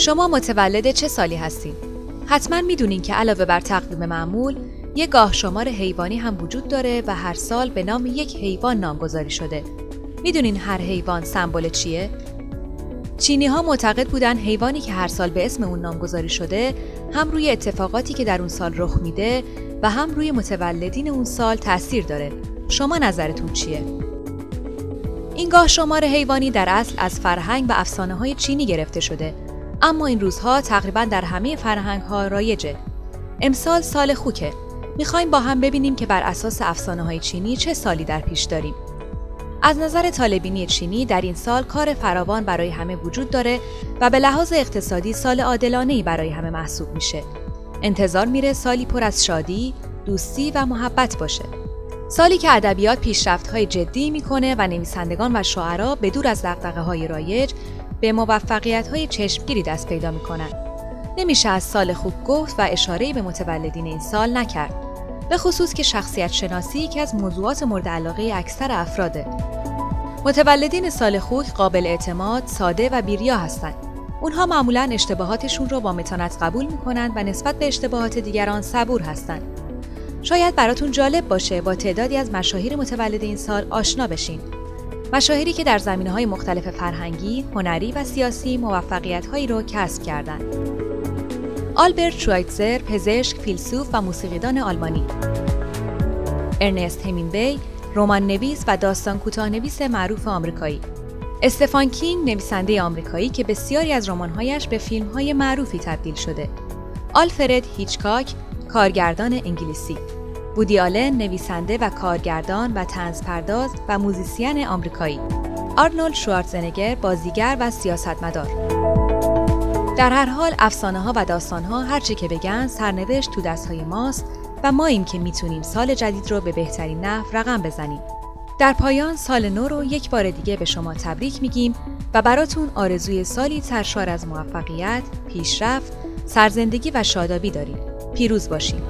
شما متولد چه سالی هستین؟ حتما میدونین که علاوه بر تقویم معمول، یک گاه شمار حیوانی هم وجود داره و هر سال به نام یک حیوان نامگذاری شده. میدونین هر حیوان سمبل چیه؟ چینی‌ها معتقد بودن حیوانی که هر سال به اسم اون نامگذاری شده، هم روی اتفاقاتی که در اون سال رخ میده و هم روی متولدین اون سال تأثیر داره. شما نظرتون چیه؟ این گاه شمار حیوانی در اصل از فرهنگ و افسانه‌های چینی گرفته شده، اما این روزها تقریباً در همه فرهنگ‌ها رایجه. امسال سال خوکه. می‌خوایم با هم ببینیم که بر اساس افسانه‌های چینی چه سالی در پیش داریم. از نظر طالع‌بینی چینی در این سال کار فراوان برای همه وجود داره و به لحاظ اقتصادی سال عادلانه‌ای برای همه محسوب میشه. انتظار میره سالی پر از شادی، دوستی و محبت باشه. سالی که ادبیات پیشرفت‌های جدی میکنه و نویسندگان و شاعرها به دور از دغدغه‌های رایج به موفقیت‌های چشمگیری دست پیدا میکنن. نمیشه از سال خوک گفت و اشاره‌ای به متولدین این سال نکرد. به خصوص که شخصیت شناسی یکی از موضوعات مورد علاقه اکثر افراده. متولدین سال خوک قابل اعتماد، ساده و بی‌ریا هستند. اونها معمولاً اشتباهاتشون رو با متانت قبول میکنن و نسبت به اشتباهات دیگران صبور هستند. شاید براتون جالب باشه با تعدادی از مشاهیر متولد این سال آشنا بشین. مشاهیری که در زمینه‌های مختلف فرهنگی، هنری و سیاسی موفقیت‌هایی رو کسب کردند. آلبرت شوایتزر، پزشک، فیلسوف و موسیقیدان آلمانی. ارنست همینگوی، رمان‌نویس و داستان کوتاه‌نویس معروف آمریکایی. استفان کینگ، نویسنده آمریکایی که بسیاری از رمان‌هایش به فیلم‌های معروفی تبدیل شده. آلفرد هیچکاک، کارگردان انگلیسی. وودی آلن، نویسنده و کارگردان و طنزپرداز و موزیسین آمریکایی. آرنولد شوارزنگر، بازیگر و سیاستمدار. در هر حال افسانه‌ها و داستان‌ها هر چی که بگن سرنوشت تو دست‌های ماست و ماییم که میتونیم سال جدید رو به بهترین نحو رقم بزنیم. در پایان سال نو رو یک بار دیگه به شما تبریک میگیم و براتون آرزوی سالی سرشار از موفقیت، پیشرفت، سرزندگی و شادابی داریم. پیروز باشیم.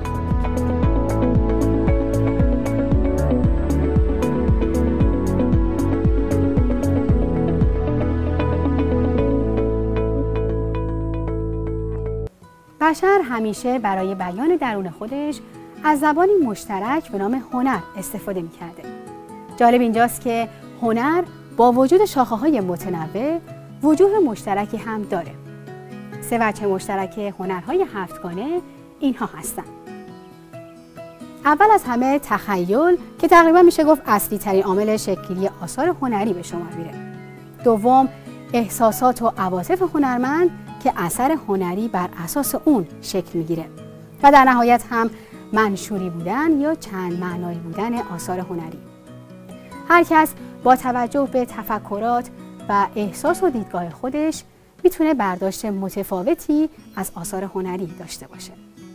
بشر همیشه برای بیان درون خودش از زبانی مشترک به نام هنر استفاده می‌کرده. جالب اینجاست که هنر با وجود شاخه‌های متنوع وجوه مشترکی هم داره. 3 وجه مشترک هنرهای هفتگانه اینها هستند. اول از همه تخیل که تقریبا میشه گفت اصلی ترین عامل شکل‌گیری آثار هنری به شما میره. دوم احساسات و عواطف هنرمند که اثر هنری بر اساس اون شکل میگیره. و در نهایت هم منشوری بودن یا چند معنایی بودن آثار هنری. هر کس با توجه به تفکرات و احساس و دیدگاه خودش میتونه برداشت متفاوتی از آثار هنری داشته باشه.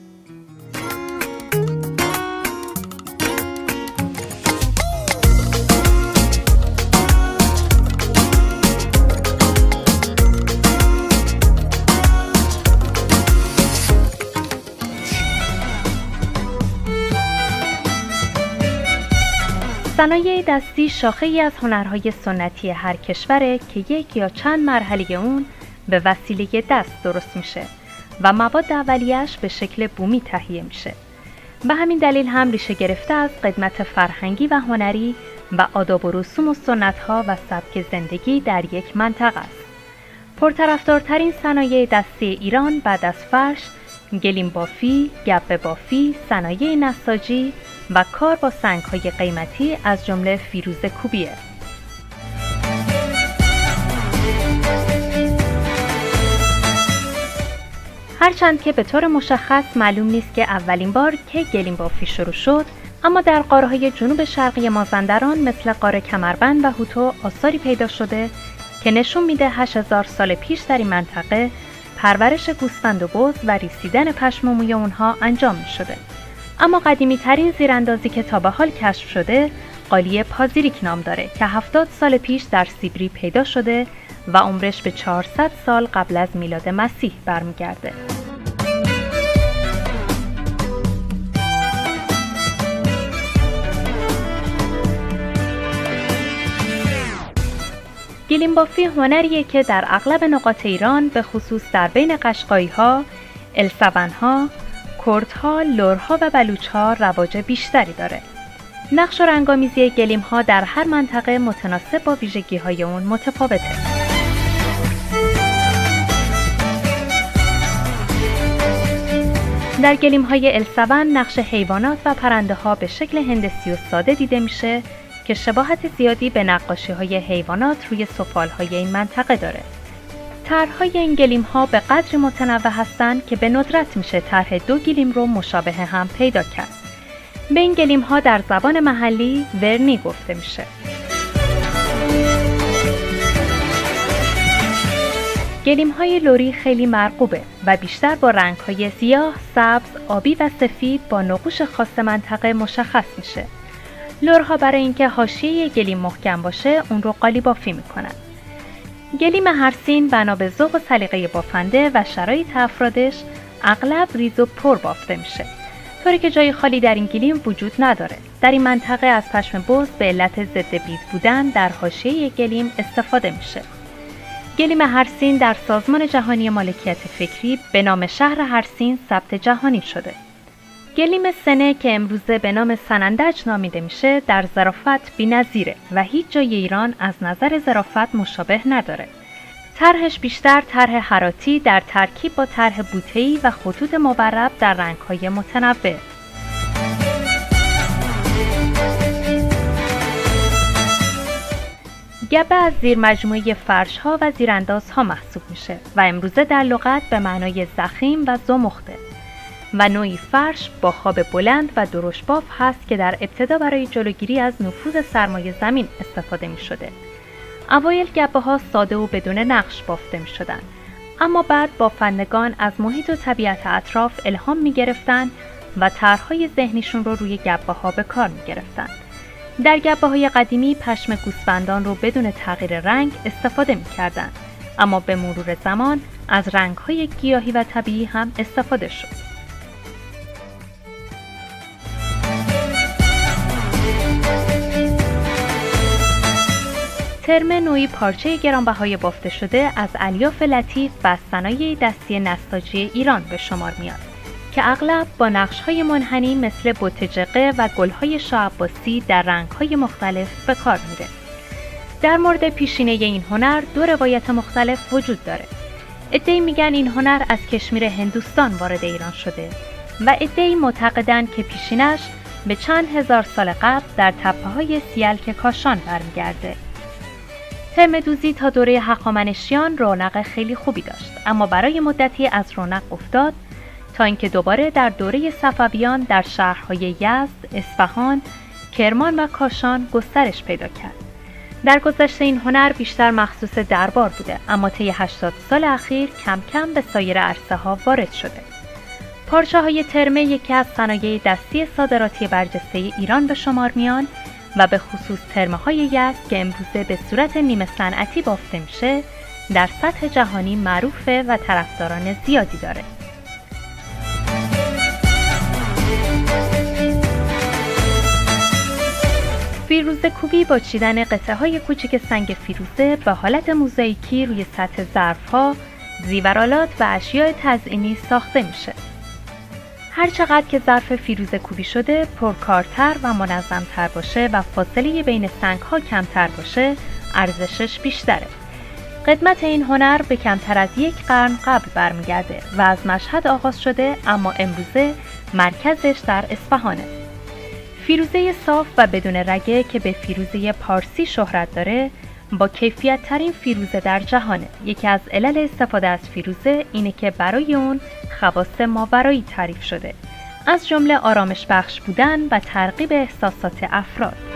صنایع دستی شاخه‌ای از هنرهای سنتی هر کشوره که یک یا چند مرحله اون به وسیله دست درست میشه و مواد اولیه‌اش به شکل بومی تهیه میشه. به همین دلیل هم ریشه گرفته از قدمت فرهنگی و هنری و آداب و رسوم و سنت‌ها و سبک زندگی در یک منطقه است. پرطرفدارترین صنایع دستی ایران بعد از فرش، گلیم بافی، گبه بافی، صنایع نساجی و کار با سنگ‌های قیمتی از جمله فیروزه کوبیه. هرچند که به طور مشخص معلوم نیست که اولین بار که گلیم بافی شروع شد، اما در قاره‌های جنوب شرقی مازندران مثل قاره کمربند و هوتو آثاری پیدا شده که نشون میده 8000 سال پیش در این منطقه پرورش گوسفند و بز و ریسیدن پشم و موی اونها انجام می شده. اما قدیمی ترین زیراندازی که تا به حال کشف شده قالی پازیریک نام داره که 70 سال پیش در سیبری پیدا شده و عمرش به 400 سال قبل از میلاد مسیح برمیگرده. گلیم بافی هنریه که در اغلب نقاط ایران به خصوص در بین قشقایی‌ها، السون‌ها، کردها، لرها و بلوچ‌ها رواج بیشتری داره. نقش و رنگامیزی گلیم‌ها در هر منطقه متناسب با ویژگی‌های اون متفاوته. در گلیم‌های السون نقش حیوانات و پرنده‌ها به شکل هندسی و ساده دیده میشه که شباهت زیادی به نقاشی‌های حیوانات روی سفال‌های این منطقه داره. طرح‌های این گلیم‌ها به قدری متنوع هستند که به ندرت میشه طرح دو گلیم رو مشابه هم پیدا کرد. به این گلیم‌ها در زبان محلی ورنی گفته میشه. گلیم‌های لری خیلی مرغوبه و بیشتر با رنگ‌های سیاه، سبز، آبی و سفید با نقوش خاص منطقه مشخص میشه. لرها برای اینکه حاشیه گلیم محکم باشه اون رو قالی‌بافی میکنن. گلیم هرسین بنا به ذوق و سلیقه بافنده و شرایط افرادش اغلب ریز و پر بافته میشه، طوری که جای خالی در این گلیم وجود نداره. در این منطقه از پشم بز به علت ضد بیز بودن در حاشیه گلیم استفاده میشه. گلیم هرسین در سازمان جهانی مالکیت فکری به نام شهر هرسین ثبت جهانی شده. گلیم سنه که امروزه به نام سنندج نامیده میشه در ظرافت بی‌نظیره و هیچ جای ایران از نظر ظرافت مشابه نداره. طرحش بیشتر طرح هراتی در ترکیب با طرح بوته‌ای و خطوط مورب در رنگ‌های متنوع. گبه از زیر مجموعه فرش‌ها و زیراندازها محسوب میشه و امروزه در لغت به معنای ضخیم و زمخته و نوعی فرش با خواب بلند و درشت باف هست که در ابتدا برای جلوگیری از نفوذ سرمایه زمین استفاده می شده. اوایل گبه ها ساده و بدون نقش بافته می شدن، اما بعد بافندگان از محیط و طبیعت اطراف الهام می گرفتن و طرحهای ذهنیشون رو روی گبه ها به کار می گرفتن. در گبه های قدیمی پشم گوسفندان رو بدون تغییر رنگ استفاده می کردن، اما به مرور زمان از رنگ های گیاهی و طبیعی هم استفاده شد. ترمه نوعی پارچه گرانبهای بافته شده از الیاف لطیف و صنایع دستی نساجی ایران به شمار میاد که اغلب با نقش‌های منحنی مثل بوتجقه و گل‌های شاه عباسی در رنگ‌های مختلف به کار میره. در مورد پیشینه این هنر دو روایت مختلف وجود داره. عده‌ای میگن این هنر از کشمیر هندوستان وارد ایران شده و عده‌ای معتقدن که پیشینش به چند هزار سال قبل در تپه‌های سیلک کاشان برمیگرده. ترمه دوزی تا دوره هخامنشیان رونق خیلی خوبی داشت، اما برای مدتی از رونق افتاد تا اینکه دوباره در دوره صفویان در شهرهای یزد، اصفهان، کرمان و کاشان گسترش پیدا کرد. در گذشته این هنر بیشتر مخصوص دربار بوده، اما طی 80 سال اخیر کم کم به سایر عرصه‌ها وارد شده. پارچه‌های ترمه یکی از صنایع دستی صادراتی برجسته ایران به شمار میان و به خصوص ترمه‌های یزد که امروزه به صورت نیمه صنعتی بافته میشه در سطح جهانی معروفه و طرفداران زیادی داره. فیروزه کوبی با چیدن قطعه‌های کوچک سنگ فیروزه به حالت موزاییکی روی سطح ظرف‌ها، زیورآلات و اشیاء تزئینی ساخته میشه. هر چقدر که ظرف فیروزه کوبی شده پرکارتر و منظم‌تر باشه و فاصله بین سنگ‌ها کمتر باشه، ارزشش بیشتره. قدمت این هنر به کمتر از 1 قرن قبل برمیگرده و از مشهد آغاز شده، اما امروزه مرکزش در اصفهانه. فیروزه صاف و بدون رگه که به فیروزه پارسی شهرت داره، با کیفیت ترین فیروزه در جهانه. یکی از علل استفاده از فیروزه اینه که برای اون خواص ماورایی تعریف شده، از جمله آرامش بخش بودن و ترغیب احساسات افراد.